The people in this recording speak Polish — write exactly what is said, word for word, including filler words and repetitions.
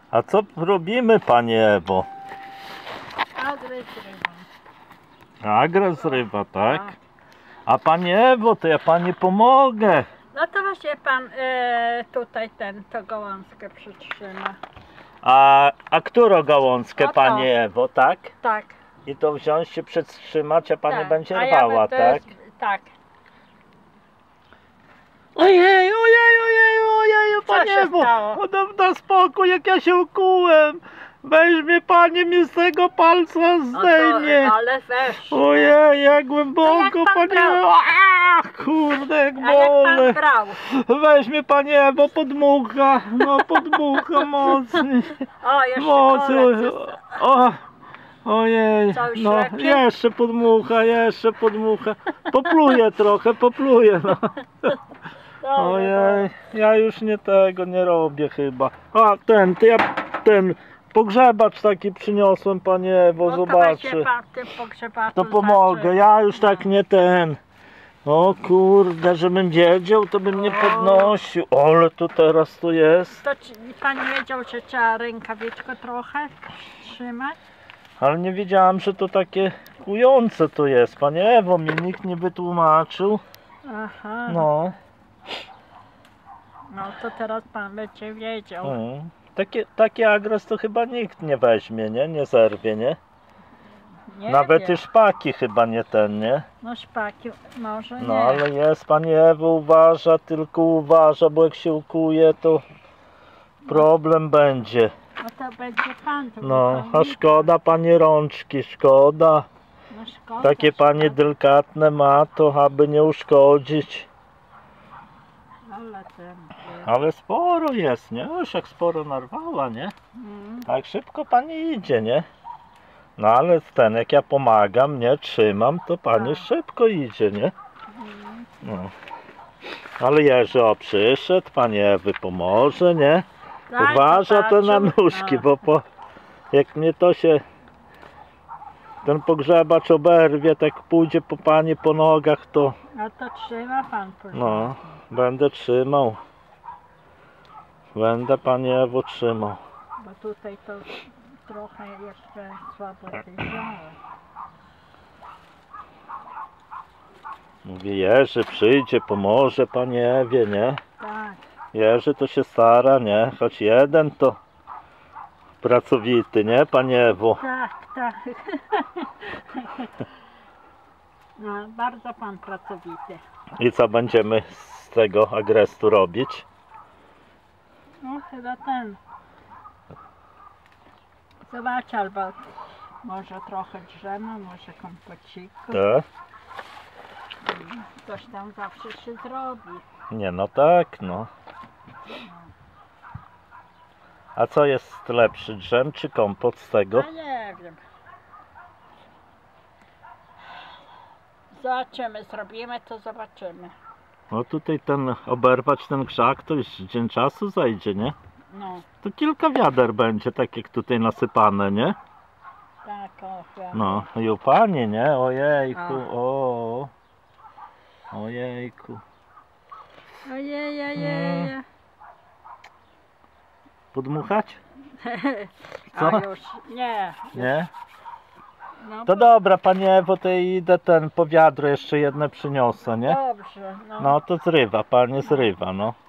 A co robimy, Pani Ewo? Agres ryba. Agres ryba, tak? A Pani Ewo, to ja Pani pomogę. No to właśnie pan e, tutaj ten, to gałązkę przytrzyma. A, a którą gałązkę, O to. Pani Ewo, tak? Tak. I to wziąć się przytrzymać, a Pani tak. będzie A ja rwała, będę- tak? Tak. Ojej, ojej, ojej, ojej, Co Pani się Ewo, stało? no dam na spokój, jak ja się ukułem. Weźmie Pani mi z tego palca No zdejmie. to, ale weź. Ojej, jak A jak głęboko, pan Pani brał? Ewo. A, kurde, jak A jak pan bolę. brał? Weźmie Pani Ewo, podmucha, no podmucha mocniej. O, jeszcze Mocniej. kolec. O, ojej, Cały no ślepie? jeszcze podmucha, jeszcze podmucha. Popluję trochę, popluję, no. Dobra, Ojej, ja już nie tego nie robię chyba. A ten, to ja ten pogrzebacz taki przyniosłem, Panie Ewo, No to weźcie zobaczy. pan tym pogrzebaczu To pomogę, zacząć. ja już tak nie ten. O kurde, żebym wiedział, to bym nie O. podnosił. Ale tu teraz tu jest. To czy, pan wiedział, że trzeba rękawiczkę trochę trzymać? Ale nie wiedziałem, że to takie kujące to jest. Panie Ewo, mi nikt nie wytłumaczył. Aha. No. No to teraz pan będzie wiedział. Mm. Takie, takie agres to chyba nikt nie weźmie, nie? Nie zerwie, nie? Nie Nawet wiem. i szpaki chyba nie ten, nie? No szpaki może No nie. ale jest, Panie Ewo, uważa, tylko uważa, bo jak się ukuje, to problem będzie. No to będzie pan tu. No, pan a szkoda Pani rączki, szkoda. No szkoda, Takie Panie szkoda. delikatne ma to, aby nie uszkodzić. Ale ten. Ale sporo jest, nie? Już jak sporo narwała, nie? Mm. Tak szybko Pani idzie, nie? No ale ten, jak ja pomagam, nie? Trzymam, to Pani Tak. szybko idzie, nie? Mm. No. Ale Jerzy, o, przyszedł, Pani Ewy pomoże, nie? Tak, Uważa to na zobaczył. nóżki, No. bo po, jak mnie to się ten pogrzebacz oberwie, tak pójdzie po Pani po nogach, to No to trzyma pan porządnie. no, będę trzymał. Będę Pani Ewo trzymał. Bo tutaj to trochę jeszcze słabo wyjrzało. Mówię, Jerzy przyjdzie, pomoże Pani Ewie, nie? Tak. Jerzy to się stara, nie? Choć jeden to pracowity, nie, Pani Ewo? Tak, tak. No, bardzo pan pracowity. I co będziemy z tego agrestu robić? No chyba ten. Zobacz, albo może trochę drzema, może kompociku. Tak? Coś tam zawsze się zrobi. Nie, no tak, no. A co jest lepszy, drzem czy kompot z tego? No nie wiem. Zobaczymy, zrobimy to zobaczymy. No tutaj ten, oberwać ten krzak, to już dzień czasu zajdzie, nie? No, To kilka wiader będzie, tak jak tutaj nasypane, nie? tak, o, ja. No, i u Pani, nie? Ojejku, o. Ojejku. Ojej, ojej. Podmuchać? Co? A już, nie. Nie? No, To dobra, Pani Ewo, to idę ten po wiadro jeszcze jedne przyniosę, nie? dobrze, no. No to zrywa, Pani zrywa, no.